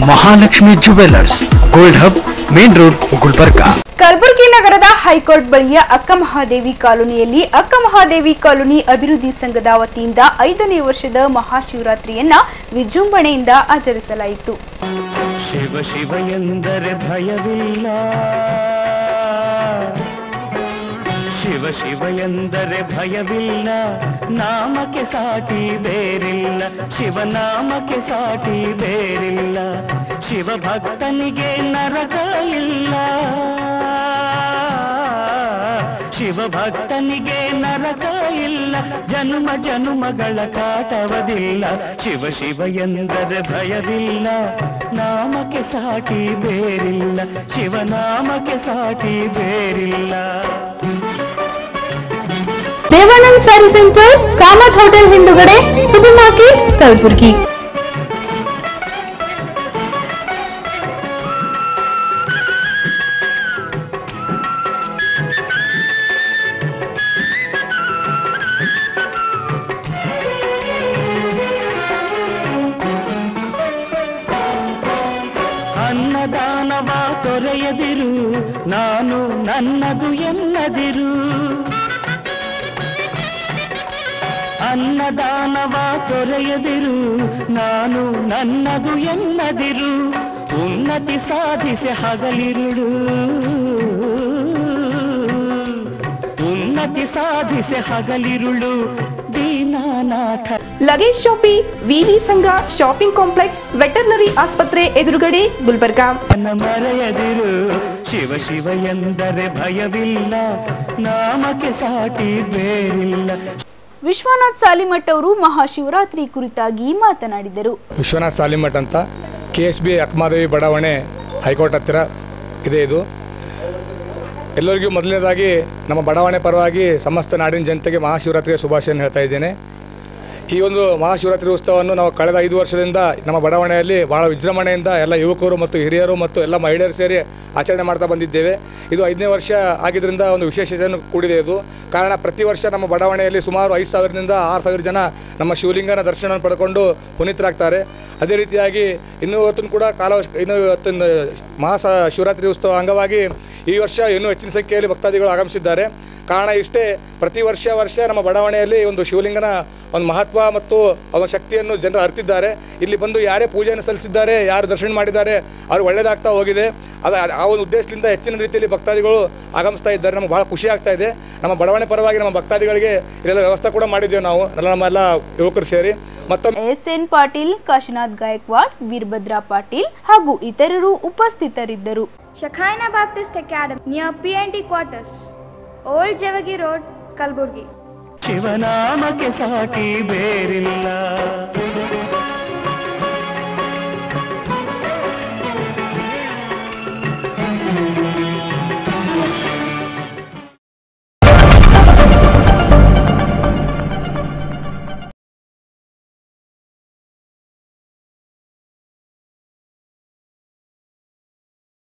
Mahalakshmi jewellers, gold hub, main road, Gulbarga. Kalaburagi ನಗರದ high court ಬಳಿಯ ಅಕ್ಕಮಹಾದೇವಿ ಕಾಲೋನಿಯಲ್ಲಿ ಅಕ್ಕಮಹಾದೇವಿ ಕಾಲೋನಿ ಅಭಿವೃದ್ಧಿ ಸಂಘದ ವತಿಯಿಂದ 5ನೇ ವರ್ಷದ ಮಹಾಶಿವರಾತ್ರಿಯನ್ನ ವಿಜೃಂಭಣೆಯಿಂದ ಆಚರಿಸಲಾಯಿತು. ಶಿವ ಶಿವ ಎಂದರೆ ಭಯವಿಲ್ಲ, ಶಿವ ಶಿವ ಎಂದರೆ ಭಯವಿಲ್ಲ, ನಾಮಕ್ಕೆ ಸಾಟಿ ಬೇರಿಲ್ಲ, ಶಿವನಾಮಕ್ಕೆ ಸಾಟಿ ಬೇರಿಲ್ಲ, ಶಿವ ಭಕ್ತನಿಗೆ ನರಕ ಇಲ್ಲ, ಶಿವ ಭಕ್ತನಿಗೆ ನರಕ ಇಲ್ಲ, ಜನ್ಮ ಜನ್ಮಗಳ ಕಾಟವದಿಲ್ಲ, ಶಿವ ಶಿವ ಎಂದರೆ ಭಯವಿಲ್ಲ, ನಾಮಕ್ಕೆ ಸಾಟಿ ಬೇರಿಲ್ಲ, ಶಿವನಾಮಕ್ಕೆ ಸಾಟಿ ಬೇರಿಲ್ಲ. Devanand sari centre, Kamath hotel ಹಿಂದುಗಡೆ, ಸೂಪರ್ ಮಾರ್ಕೆಟ್, ಕಲಬುರಗಿ. ಅನ್ನದಾನವ ತೊರೆಯದಿರು, ನಾನು ನನ್ನದು ಎನ್ನದಿರು, ಅನ್ನದಾನವ ತೊರೆಯದಿರು, ನಾನು ನನ್ನದು ಎನ್ನದಿರು, ಉನ್ನತಿ ಸಾಧಿಸಿ ಹಗಲಿರುಳು, ಉನ್ನತಿ ಸಾಧಿಸಿ ಹಗಲಿರುಳು, ದೀನಾನಾಥ. ಲಗೇಜ್ ಶಾಪಿ, ವಿವಿ ಸಂಘ ಶಾಪಿಂಗ್ ಕಾಂಪ್ಲೆಕ್ಸ್, ವೆಟರ್ನರಿ ಆಸ್ಪತ್ರೆ ಎದುರುಗಡೆ, ಗುಲ್ಬರ್ಗಾ. ಮರೆಯದಿರು, ಶಿವ ಶಿವ ಎಂದರೆ ಭಯವಿಲ್ಲ, ನಾಮಕ್ಕೆ ಸಾಟಿ ಬೇರಿಲ್ಲ. ವಿಶ್ವನಾಥ್ ಸಾಲಿಮಠ್ ಅವರು ಮಹಾಶಿವರಾತ್ರಿ ಕುರಿತಾಗಿ ಮಾತನಾಡಿದರು. ವಿಶ್ವನಾಥ್ ಸಾಲಿಮಠ್ ಅಂತ KSB ಅಕ್ಕಮಹಾದೇವಿ ಬಡಾವಣೆ ಹೈಕೋರ್ಟ್ ಹತ್ತಿರ ಇದೆ. ಇದು ಎಲ್ಲರಿಗೂ ಮೊದಲನೇದಾಗಿ ನಮ್ಮ ಬಡಾವಣೆ ಪರವಾಗಿ ಸಮಸ್ತ ನಾಡಿನ ಜನತೆಗೆ ಮಹಾಶಿವರಾತ್ರಿಯ ಶುಭಾಶಯ ಹೇಳ್ತಾ ಇದ್ದೇನೆ. ಈ ಒಂದು ಮಹಾಶಿವರಾತ್ರಿ ಉತ್ಸವವನ್ನು ನಾವು ಕಳೆದ 5 ವರ್ಷದಿಂದ ನಮ್ಮ ಬಡಾವಣೆಯಲ್ಲಿ ಭಾಳ ವಿಜೃಂಭಣೆಯಿಂದ ಎಲ್ಲ ಯುವಕರು ಮತ್ತು ಹಿರಿಯರು ಮತ್ತು ಎಲ್ಲ ಮಹಿಳೆಯರು ಸೇರಿ ಆಚರಣೆ ಮಾಡ್ತಾ ಬಂದಿದ್ದೇವೆ. ಇದು 5ನೇ ವರ್ಷ ಆಗಿದ್ದರಿಂದ ಒಂದು ವಿಶೇಷತೆಯನ್ನು ಕೂಡಿದೆ. ಇದು ಕಾರಣ ಪ್ರತಿ ವರ್ಷ ನಮ್ಮ ಬಡಾವಣೆಯಲ್ಲಿ ಸುಮಾರು 5,000ರಿಂದ 6,000 ಜನ ನಮ್ಮ ಶಿವಲಿಂಗನ ದರ್ಶನವನ್ನು ಪಡ್ಕೊಂಡು ಪುನೀತರಾಗ್ತಾರೆ. ಅದೇ ರೀತಿಯಾಗಿ ಇನ್ನೂ ಇವತ್ತು ಕೂಡ ಇನ್ನೂ ಇವತ್ತಿನ ಶಿವರಾತ್ರಿ ಉತ್ಸವ ಅಂಗವಾಗಿ ಈ ವರ್ಷ ಇನ್ನೂ ಹೆಚ್ಚಿನ ಸಂಖ್ಯೆಯಲ್ಲಿ ಭಕ್ತಾದಿಗಳು ಆಗಮಿಸಿದ್ದಾರೆ. ಕಾರಣ ಇಷ್ಟೇ, ಪ್ರತಿ ವರ್ಷ ನಮ್ಮ ಬಡಾವಣೆಯಲ್ಲಿ ಒಂದು ಶಿವಲಿಂಗನ ಒಂದು ಮಹತ್ವ ಮತ್ತು ಅವನ ಶಕ್ತಿಯನ್ನು ಜನರು ಅರಿತಿದ್ದಾರೆ. ಇಲ್ಲಿ ಬಂದು ಯಾರೇ ಪೂಜೆಯನ್ನು ಸಲ್ಲಿಸಿದ್ದಾರೆ, ಯಾರು ದರ್ಶನ ಮಾಡಿದ್ದಾರೆ, ಅವ್ರು ಒಳ್ಳೆಯದಾಗ್ತಾ ಹೋಗಿದೆ. ಆ ಒಂದು ಉದ್ದೇಶದಿಂದ ಹೆಚ್ಚಿನ ರೀತಿಯಲ್ಲಿ ಭಕ್ತಾದಿಗಳು ಆಗಮಿಸ್ತಾ ಇದ್ದಾರೆ. ನಮಗೆ ಭಾಳ ಖುಷಿ ಆಗ್ತಾ ಇದೆ. ನಮ್ಮ ಬಡಾವಣೆ ಪರವಾಗಿ ನಮ್ಮ ಭಕ್ತಾದಿಗಳಿಗೆ ಇಲ್ಲೆಲ್ಲ ವ್ಯವಸ್ಥೆ ಕೂಡ ಮಾಡಿದ್ದೇವೆ ನಾವು ನಮ್ಮೆಲ್ಲ ಯುವಕರು ಸೇರಿ. ಮತ್ತೊಮ್ಮೆ SN ಪಾಟೀಲ್, ಕಾಶಿನಾಥ್ ಗಾಯಕ್ವಾಡ್, ವೀರಭದ್ರ ಪಾಟೀಲ್ ಹಾಗೂ ಇತರರು ಉಪಸ್ಥಿತರಿದ್ದರು. Shekinah Baptist Academy near PND quarters, Old Javagi Road, Kalburgi. ಶಿವನಾಮಕ್ಕೆ ಸಾಟಿ ಬೇರಿಲ್ಲ.